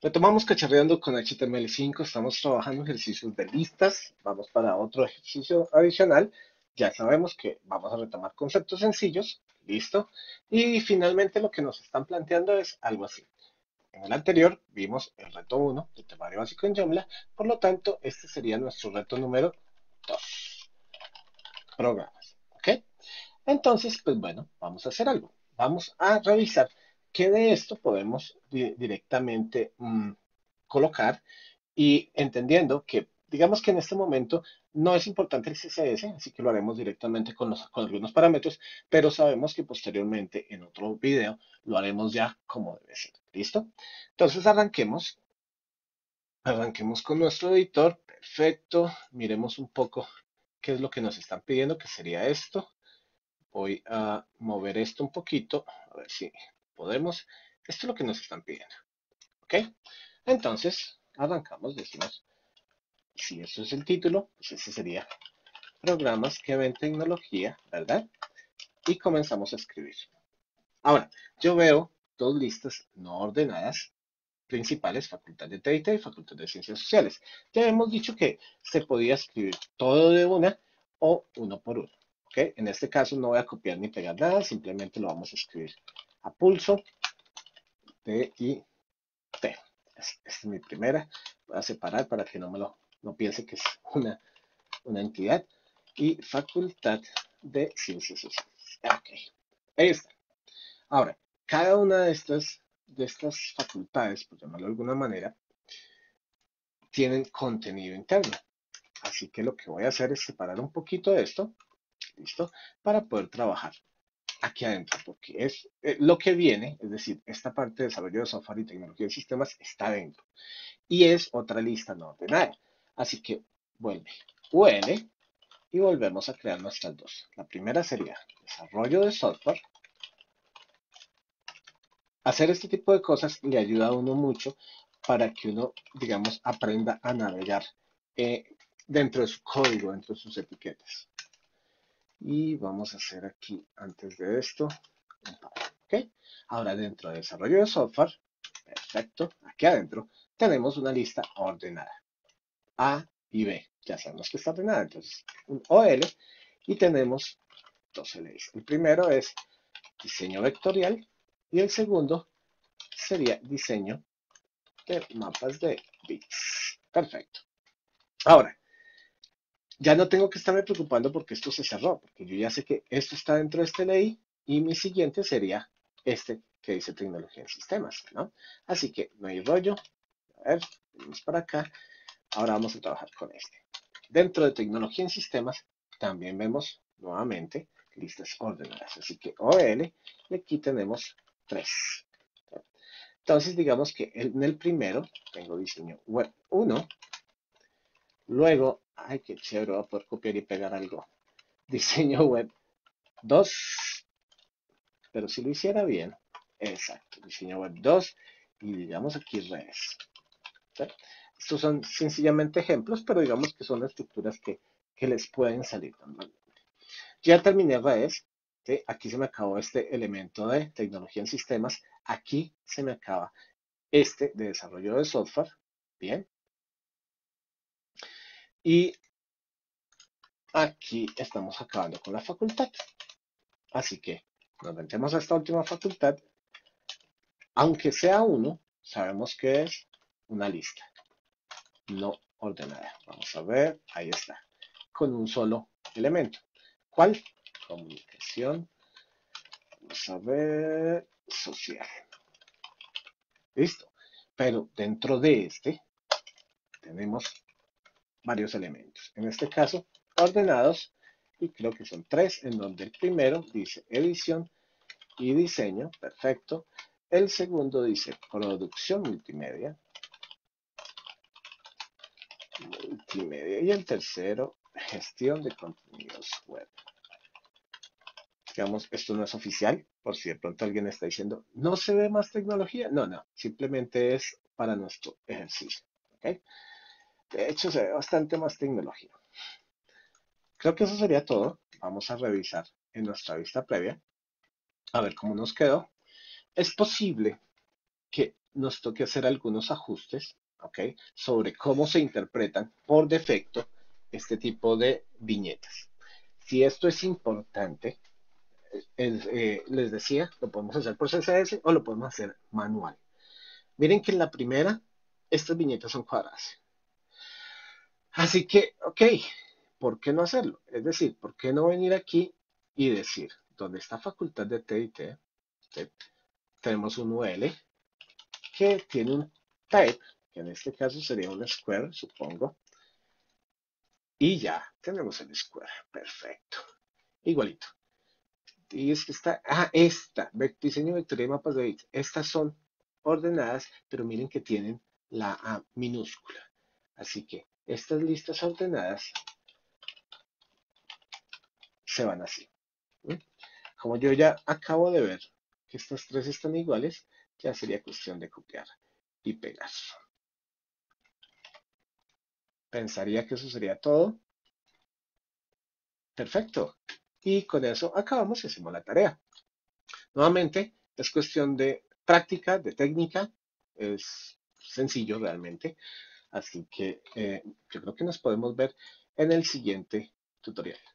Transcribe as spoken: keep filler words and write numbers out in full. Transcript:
Retomamos cacharreando con H T M L cinco, estamos trabajando ejercicios de listas, vamos para otro ejercicio adicional, ya sabemos que vamos a retomar conceptos sencillos, listo, y finalmente lo que nos están planteando es algo así. En el anterior vimos el reto uno de temario básico en Joomla, por lo tanto este sería nuestro reto número dos, programas, ¿ok? Entonces, pues bueno, vamos a hacer algo, vamos a revisar qué de esto podemos di directamente mmm, colocar y entendiendo que, digamos que en este momento no es importante el C S S, así que lo haremos directamente con, los, con algunos parámetros, pero sabemos que posteriormente en otro video lo haremos ya como debe ser. ¿Listo? Entonces arranquemos. Arranquemos con nuestro editor. Perfecto. Miremos un poco qué es lo que nos están pidiendo, que sería esto. Voy a mover esto un poquito, a ver si podemos. Esto es lo que nos están pidiendo. ¿Ok? Entonces, arrancamos, decimos si eso es el título, pues ese sería programas que ven tecnología, ¿verdad? Y comenzamos a escribir. Ahora, yo veo dos listas no ordenadas principales, Facultad de T I T y Facultad de Ciencias Sociales. Ya hemos dicho que se podía escribir todo de una o uno por uno. ¿Ok? En este caso no voy a copiar ni pegar nada, simplemente lo vamos a escribir a pulso, T I T. Esta es mi primera. Voy a separar para que no me lo no piense que es una una entidad, y Facultad de Ciencias Sociales. Ok, ahí está. Ahora, cada una de estas, de estas facultades, por llamarlo de alguna manera, tienen contenido interno. Así que lo que voy a hacer es separar un poquito de esto, ¿listo? Para poder trabajar aquí adentro, porque es eh, lo que viene, es decir, esta parte de desarrollo de software y tecnología de sistemas está dentro. Y es otra lista no ordenada. Así que vuelve U L y volvemos a crear nuestras dos. La primera sería desarrollo de software. Hacer este tipo de cosas le ayuda a uno mucho para que uno, digamos, aprenda a navegar eh, dentro de su código, dentro de sus etiquetas. Y vamos a hacer aquí, antes de esto, un par. ¿Ok? Ahora, dentro de desarrollo de software, perfecto, aquí adentro, tenemos una lista ordenada. A y B. Ya sabemos que está ordenada, entonces un O L y tenemos dos L Is. El primero es diseño vectorial y el segundo sería diseño de mapas de bits. Perfecto. Ahora, ya no tengo que estarme preocupando porque esto se cerró, porque yo ya sé que esto está dentro de este ley y mi siguiente sería este que dice tecnología en sistemas, ¿no? Así que no hay rollo. A ver, vamos para acá. Ahora vamos a trabajar con este. Dentro de tecnología en sistemas también vemos nuevamente listas ordenadas. Así que O L y aquí tenemos tres. Entonces digamos que en el primero tengo diseño web uno. Luego, ay, qué chévere, voy a poder copiar y pegar algo. Diseño web dos. Pero si lo hiciera bien, exacto, diseño web dos y digamos aquí redes. ¿Sí? Estos son sencillamente ejemplos, pero digamos que son estructuras que, que les pueden salir normalmente. Ya terminé redes, ¿sí? Aquí se me acabó este elemento de tecnología en sistemas, aquí se me acaba este de desarrollo de software, bien, y aquí estamos acabando con la facultad. Así que nos metemos a esta última facultad, aunque sea uno, sabemos que es una lista no ordenada. Vamos a ver, ahí está, con un solo elemento. ¿Cuál? Comunicación, vamos a ver, social. Listo. Pero dentro de este tenemos varios elementos. En este caso, ordenados, y creo que son tres, en donde el primero dice edición y diseño, perfecto. El segundo dice producción multimedia, multimedia. Y el tercero, gestión de contenidos web. Digamos, esto no es oficial, por si de pronto alguien está diciendo, no se ve más tecnología. No, no, simplemente es para nuestro ejercicio. ¿Okay? De hecho, se ve bastante más tecnología. Creo que eso sería todo. Vamos a revisar en nuestra vista previa, a ver cómo nos quedó. Es posible que nos toque hacer algunos ajustes, ¿ok? Sobre cómo se interpretan por defecto este tipo de viñetas. Si esto es importante, es, eh, les decía, lo podemos hacer por C S S o lo podemos hacer manual. Miren que en la primera, estas viñetas son cuadradas. Así que, ok, ¿por qué no hacerlo? Es decir, ¿por qué no venir aquí y decir, donde está facultad de T y T, ¿sí? Tenemos un U L que tiene un type, que en este caso sería un square, supongo, y ya tenemos el square, perfecto, igualito. Y es que está, ah, esta, diseño de vectoría y mapas de bits, estas son ordenadas, pero miren que tienen la A minúscula. Así que estas listas ordenadas se van así. ¿Mm? Como yo ya acabo de ver que estas tres están iguales, ya sería cuestión de copiar y pegar. Pensaría que eso sería todo. Perfecto. Y con eso acabamos y hacemos la tarea. Nuevamente, es cuestión de práctica, de técnica. Es sencillo realmente. Así que eh, yo creo que nos podemos ver en el siguiente tutorial.